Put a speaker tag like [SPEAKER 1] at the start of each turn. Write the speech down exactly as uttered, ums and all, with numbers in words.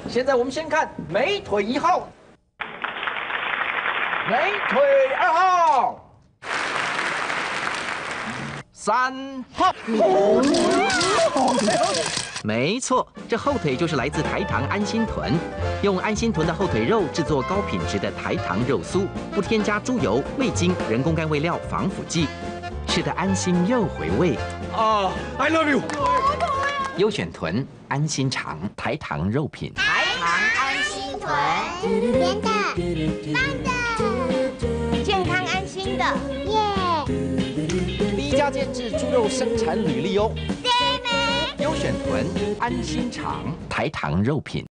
[SPEAKER 1] 现在我们先看美腿一号，美腿二号，三号。
[SPEAKER 2] 没错，这后腿就是来自台糖安心豚，用安心豚的后腿肉制作高品质的台糖肉酥，不添加猪油、味精、人工甘味料、防腐剂，吃得安心又回味。
[SPEAKER 1] 啊 ，I love you。
[SPEAKER 2] 优选豚安心肠台糖肉品。
[SPEAKER 3] 台糖安心豚，甜的、棒的、健康安心的，耶！
[SPEAKER 1] 第一家监制猪肉生产履历哦。
[SPEAKER 2] 优选豚安心肠台糖肉品。